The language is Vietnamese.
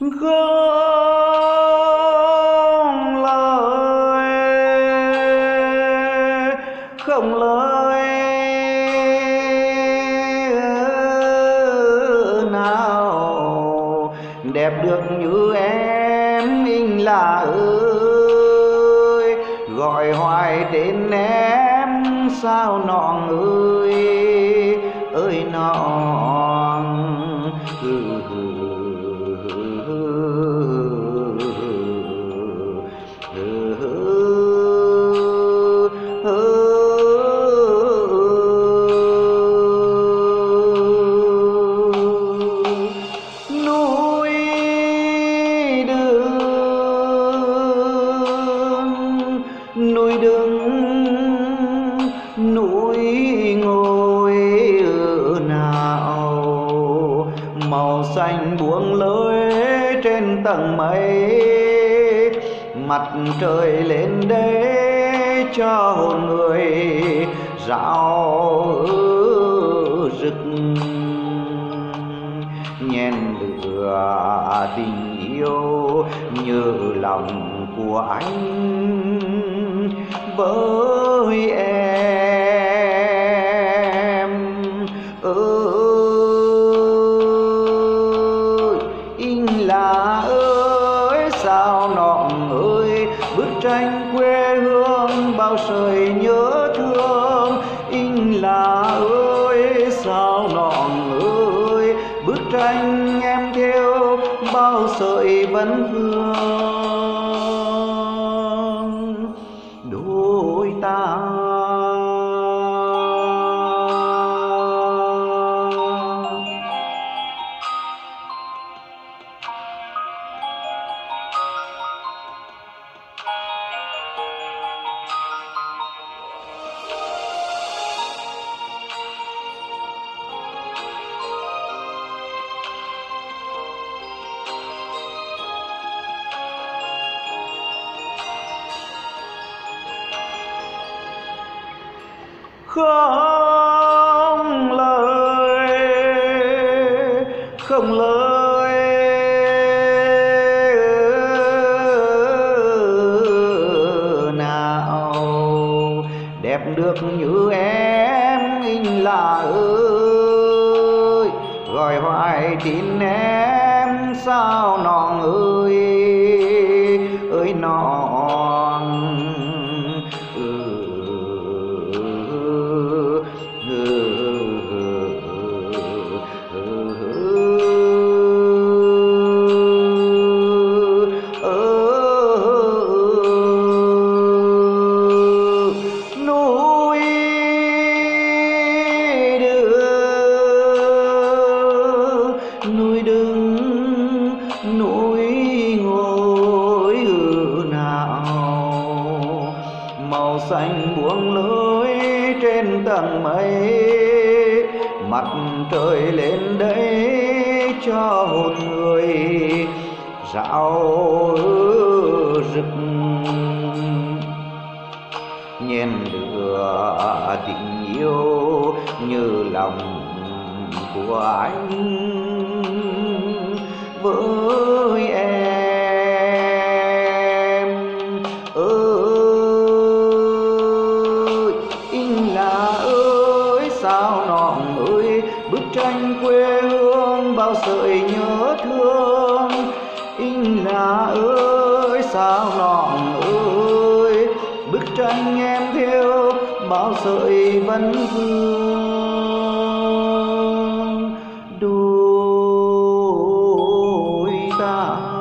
không lời nào đẹp được như emInh là ơi, gọi hoài tên em sao nọn ơi ơi nọn. Núi đứng núi ngồi ở nào, màu xanh buông lơi trên tầng mây, mặt trời lên đây cho hồn người rạo rực. Nhen lửa tình yêu như lòng của anh với em ơi. Anh là ơi sao nọn ơi, bức tranh quê hương bao sợi nhớ thương. Anh là ơi sao nọn ơi, bức tranh em theo bao sợi vấn vương đôi ta. Không lời nào đẹp được như em Anh là ơi, gọi hoài tin em sao nọn ơi ơi nọn. Núi đứng núi ngồi ở nào, màu xanh buông lối trên tầng mây, mặt trời lên đây cho hồn người rạo rực. Nhen lửa tình yêu như lòng của anh với em ơi. Anh là ơi sao nọn ơi, bức tranh quê hương bao sợi nhớ thương. Anh là ơi sao nọn ơi, bức tranh em theo bao sợi vấn vương đôi ta.